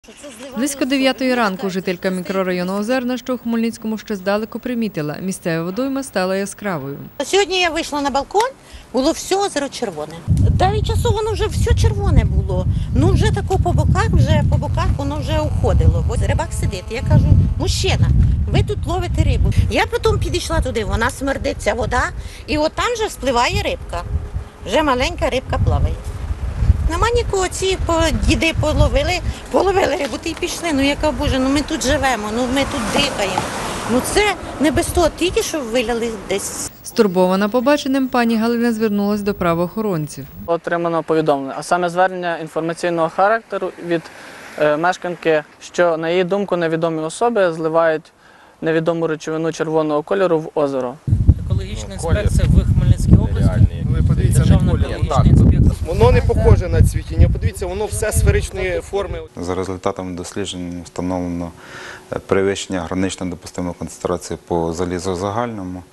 Близько 9-ї ранку жителька мікрорайону Озерна, що у Хмельницькому, ще здалеку примітила – місцева водойма стала яскравою. Сьогодні я вийшла на балкон, було все озеро червоне. 9 часу воно вже все червоне було. Ну вже тако по боках воно вже уходило. Бо рибак сидить. Я кажу, мужчина, ви тут ловите рибу. Я потім підійшла туди, вона смердить, ця вода, і от там вже спливає рибка. Вже маленька рибка плаває. Нема нікого, ці діди половили рибу і пішли. Ну я кажу, боже, ну ми тут живемо, ну ми тут дихаємо. Ну це не без того, тільки що виляли десь. Стурбована побаченим, пані Галина звернулась до правоохоронців. Отримано повідомлення, а саме звернення інформаційного характеру від мешканки, що, на її думку, невідомі особи зливають невідому речовину червоного кольору в озеро. Екологічна інспекція в Хмельницькій області. Ви подивіться на Державна колір. екологічна інспекція. Воно не похоже на цвітіння. Подивіться, воно все сферичної форми. За результатами досліджень встановлено перевищення граничної допустимої концентрації по залізозагальному,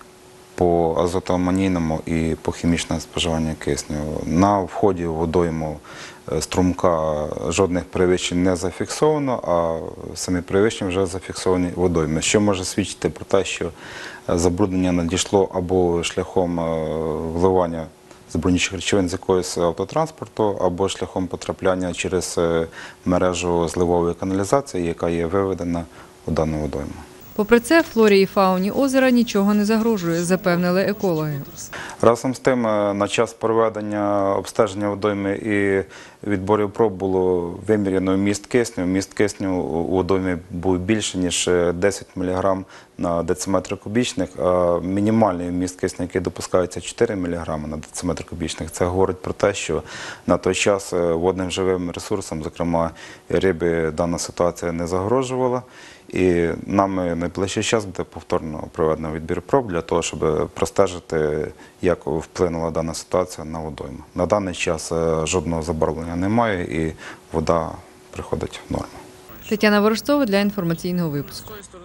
по азотоамонійному і по хімічному споживанню кисню. На вході в водойму струмка жодних перевищень не зафіксовано, а самі перевищення вже зафіксовані водойми, що може свідчити про те, що забруднення надійшло або шляхом вливання забруднюючих речовин з якогось автотранспорту, або шляхом потрапляння через мережу зливової каналізації, яка є виведена у дану водойму. Попри це, флорі і фауні озера нічого не загрожує, запевнили екологи. Разом з тим, на час проведення обстеження водойми і відборів проб було виміряно вміст кисню. Вміст кисню у водоймі був більше, ніж 10 мг на дециметр кубічних, а мінімальний вміст кисню, який допускається 4 мг на дециметр кубічних. Це говорить про те, що на той час водним живим ресурсам, зокрема і рибі, дана ситуація не загрожувала. І нам найближчий час буде повторно проведено відбір проб для того, щоб простежити, як вплинула дана ситуація на водойму. На даний час жодного забарвлення немає і вода приходить в норму. Тетяна Ворожцова для інформаційного випуску.